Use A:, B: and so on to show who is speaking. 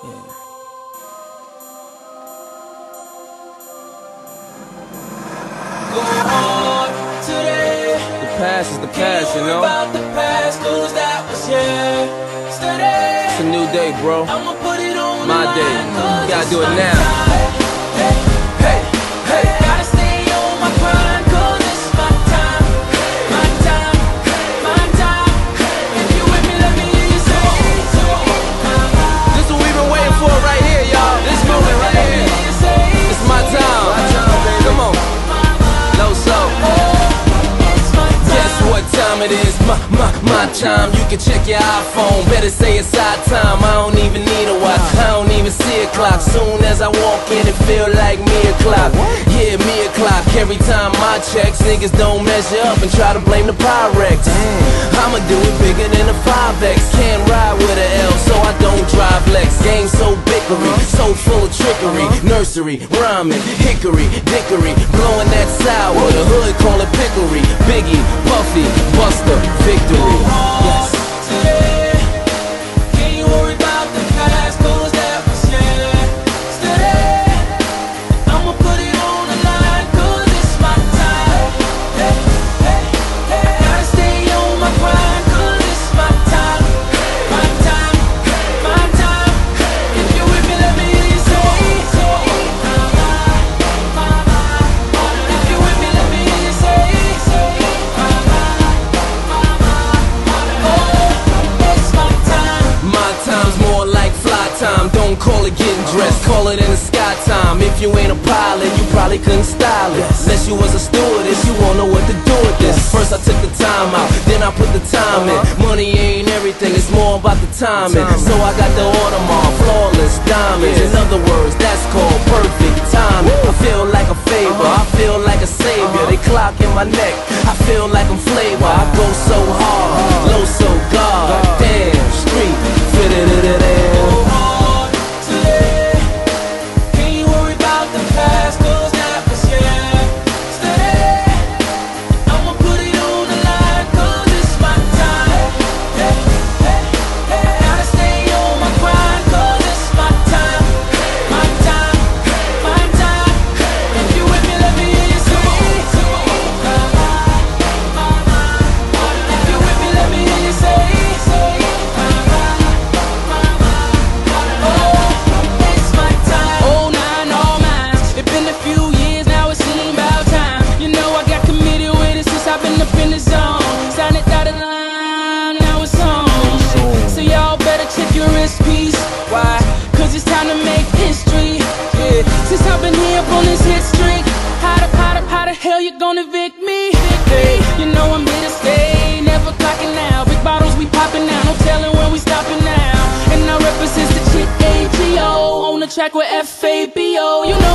A: Go hard today.
B: The past is the past, you know.
A: About the past, 'cause that was yesterday.
B: It's a new day, bro.
A: I'ma put it on
B: my day. You gotta do it now.
A: Hey, hey, hey. Gotta stay on my grind, 'cause it's my time. My time, my time. If you with me, let me hear you say so.
B: This is what we've been waiting for right here, y'all. This moment right here. It's my time. Come on. Low slow. Guess what time it is? My time. You can check your iPhone. Better say it's our time. I don't even need a watch. I don't even see a clock. Soon as I walk in, it feel like me o'clock. Yeah, me o'clock. Every time I checks, niggas don't measure up and try to blame the Pyrex. I'ma do it bigger than a 5X. Can't ride with a L, so I don't drive Lex. Game so bickery, so full of trickery. Nursery, rhyming, hickory, dickory, blowing that sour. The hood call it pickery. Biggie, Puffy, Buster, victory. Yes.
A: Today, can't you worry about the past, 'cause that was yesterday. I'ma put it on the line, 'cause it's my time. Hey, hey, hey. Gotta stay on my grind, 'cause it's my time. My time, my time. If you with me, let me hear you say so. If you with me, let me hear you say so.
B: My time's more like fly time. Don't call it getting dressed, call it in the sky time. If you ain't a pilot, you probably couldn't style it. Unless you was a stewardess, you won't know what to do with this. First I took the time out, then I put the time in. Money ain't everything, it's more about the timing. So I got the Audemars, flawless diamonds. In other words, that's called perfect timing. I feel like a favor, I feel like a savior. They clock in my neck, I feel like I'm flavor. I go so hard, low so God. Damn, street, fit it.
A: Go hard today. Can't you worry about the past, 'cause that was yesterday. I'ma put it on the line, 'cause it's my time. Hey, hey, hey. Gotta stay on my grind, 'cause it's my time. My time, my time. If you with me, let me hear you say so. If you with me, let me hear you say so.
C: Why? 'Cause it's time to make history. Yeah. Since I've been here up on this hit streak, how the hell you gonna evict me? Hey, you know I'm here to stay, never clocking out. Big bottles we popping now, no telling when we stopping now. And I represent the chick AGO on the track with FABO. You know